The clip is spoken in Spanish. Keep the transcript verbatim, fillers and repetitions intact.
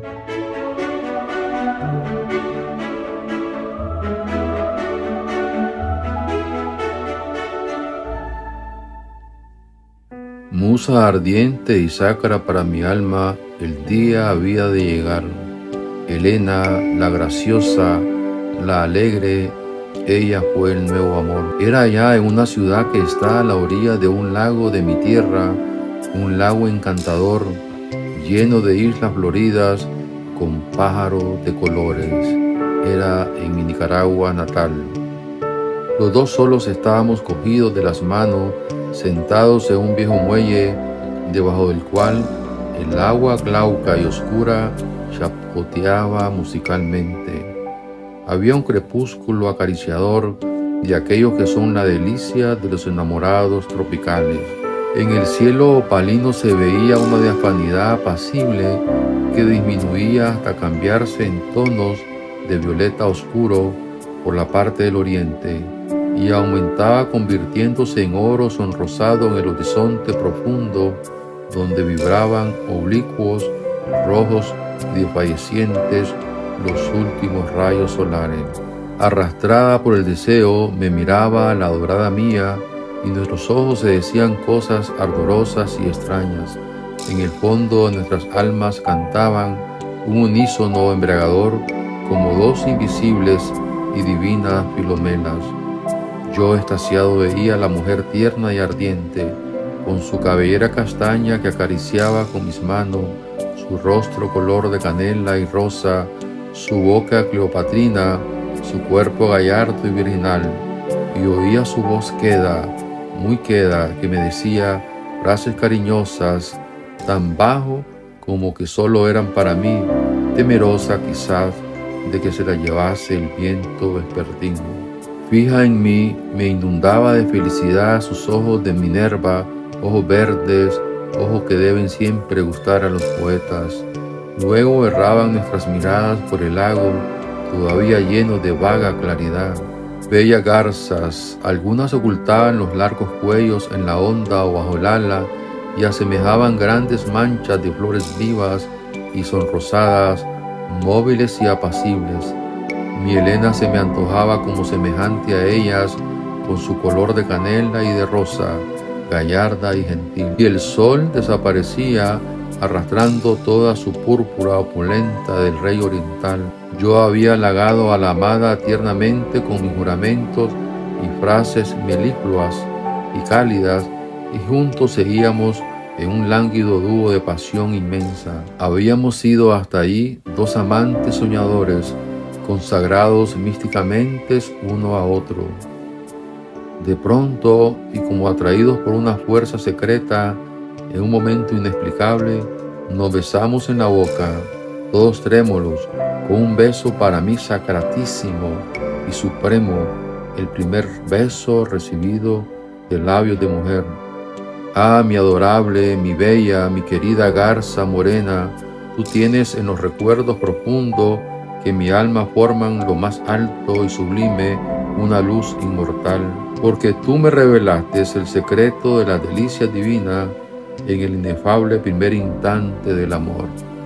Musa ardiente y sacra para mi alma, el día había de llegar. Helena, la graciosa, la alegre, ella fue el nuevo amor. Era allá en una ciudad que está a la orilla de un lago de mi tierra, un lago encantador, lleno de islas floridas, con pájaros de colores. Era en mi Nicaragua natal. Los dos solos estábamos cogidos de las manos, sentados en un viejo muelle, debajo del cual el agua glauca y oscura chapoteaba musicalmente. Había un crepúsculo acariciador de aquellos que son la delicia de los enamorados tropicales. En el cielo opalino se veía una diafanidad apacible que disminuía hasta cambiarse en tonos de violeta oscuro por la parte del oriente y aumentaba convirtiéndose en oro sonrosado en el horizonte profundo donde vibraban oblicuos, rojos y desfallecientes los últimos rayos solares. Arrastrada por el deseo, me miraba la adorada mía y nuestros ojos se decían cosas ardorosas y extrañas. En el fondo de nuestras almas cantaban un unísono embriagador como dos invisibles y divinas filomelas. Yo extasiado veía a la mujer tierna y ardiente, con su cabellera castaña que acariciaba con mis manos, su rostro color de canela y rosa, su boca cleopatrina, su cuerpo gallardo y virginal, y oía su voz queda, muy queda, que me decía frases cariñosas, tan bajo como que solo eran para mí, temerosa quizás de que se la llevase el viento vespertino. Fija en mí, me inundaba de felicidad sus ojos de Minerva, ojos verdes, ojos que deben siempre gustar a los poetas. Luego erraban nuestras miradas por el lago, todavía lleno de vaga claridad. Bellas garzas, algunas ocultaban los largos cuellos en la onda o bajo el ala y asemejaban grandes manchas de flores vivas y sonrosadas, móviles y apacibles. Mi Helena se me antojaba como semejante a ellas, con su color de canela y de rosa, gallarda y gentil. Y el sol desaparecía, arrastrando toda su púrpura opulenta del rey oriental. Yo había halagado a la amada tiernamente con mis juramentos y frases melifluas y cálidas, y juntos seguíamos en un lánguido dúo de pasión inmensa. Habíamos sido hasta allí dos amantes soñadores, consagrados místicamente uno a otro. De pronto, y como atraídos por una fuerza secreta, en un momento inexplicable, nos besamos en la boca, todos trémulos, con un beso para mí sacratísimo y supremo, el primer beso recibido de labios de mujer. Ah, mi adorable, mi bella, mi querida garza morena, tú tienes en los recuerdos profundos que mi alma forman lo más alto y sublime una luz inmortal, porque tú me revelaste el secreto de la delicia divina en el inefable primer instante del amor.